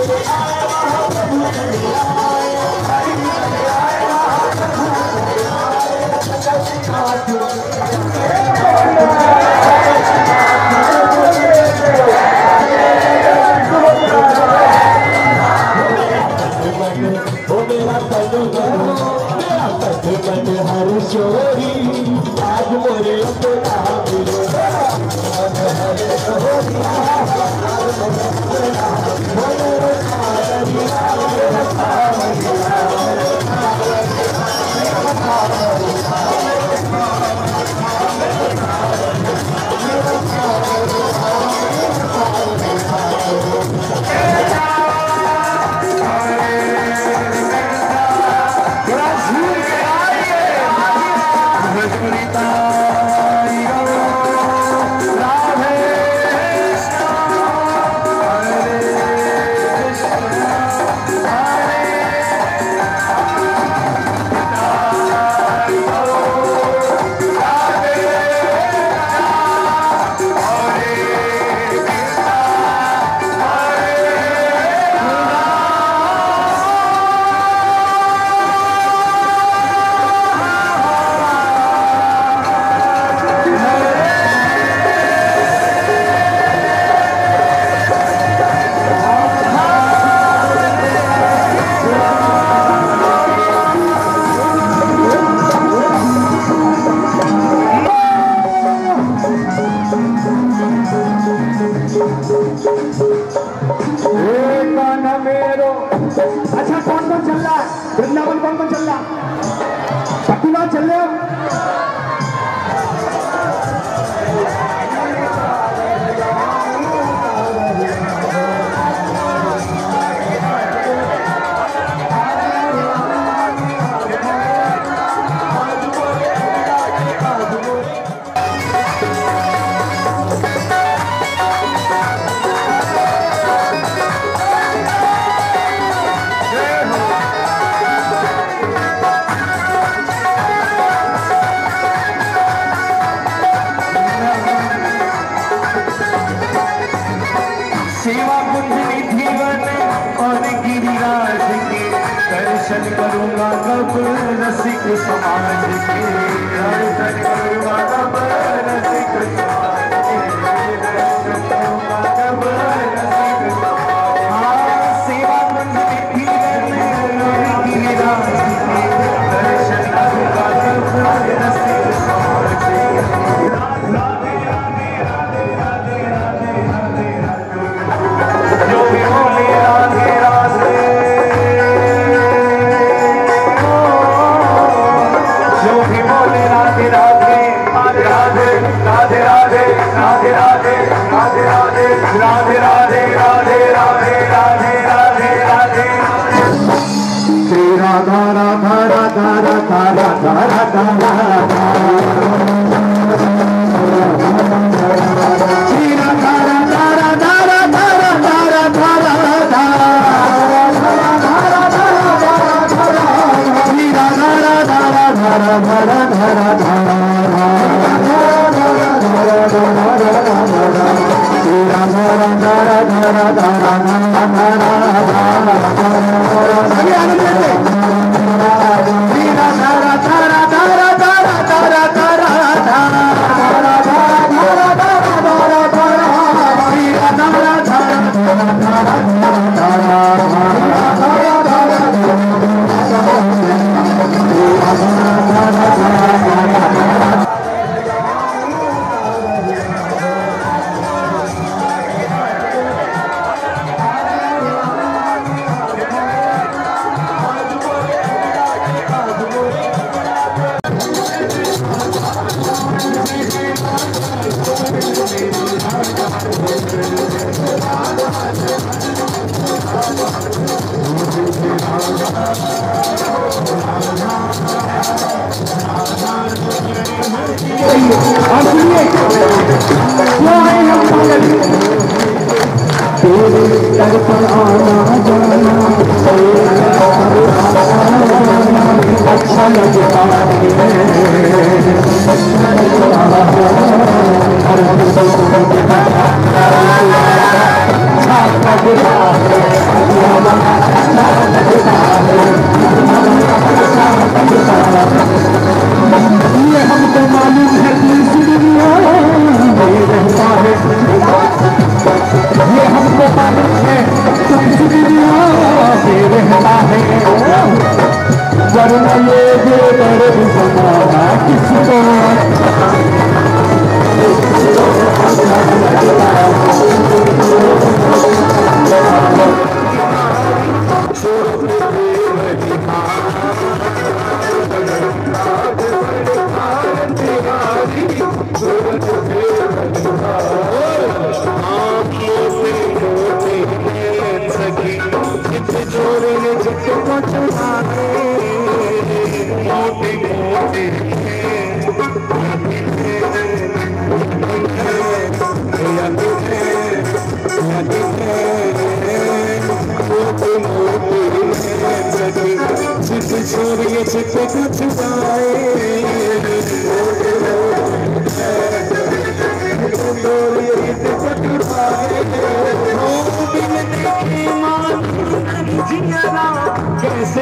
अच्छा कौन कौन चल रहा है? वृंदावन कौन कौन चल रहा? शक्तिनाथ चल रहे हो? दर्शन करूंगा कब रसिक समाज के, दर्शन करूंगा कब रसिक समाज के, दर्शन करूंगा कब रसिक समाज के। सेवा कुंज की गिरिराज के, दर्शन करूंगा कब रसिक समाज के। राधे राधे राधे राधे राधे राधे राधे, जो भी बोले राधे राधे, राधे राधे राधे राधे राधे राधे राधे राधे राधे राधे राधे राधे राधे राधे राधे श्री राधा राधा राधा राधा राधा राधा श्री राधा राधा राधा राधा राधा राधा राधा श्री राधा राधा राधा राधा राधा ये हमको मालूम है कि इस दुनिया में रहता है, ये हमको मालूम है कि इस दुनिया में रहता है, वरना ये बेदर्द ज़माना किसको कैसे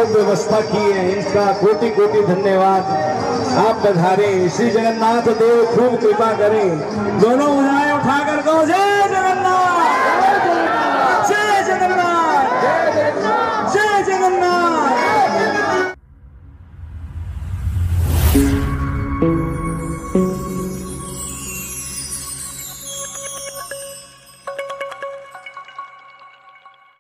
सब व्यवस्था की है, इनका कोटि कोटि धन्यवाद। आप पधारे, श्री जगन्नाथ देव खूब कृपा करें। दोनों उठाए उठाकर कहो जय जगन्नाथ, जय जगन्नाथ, जय जगन्नाथ।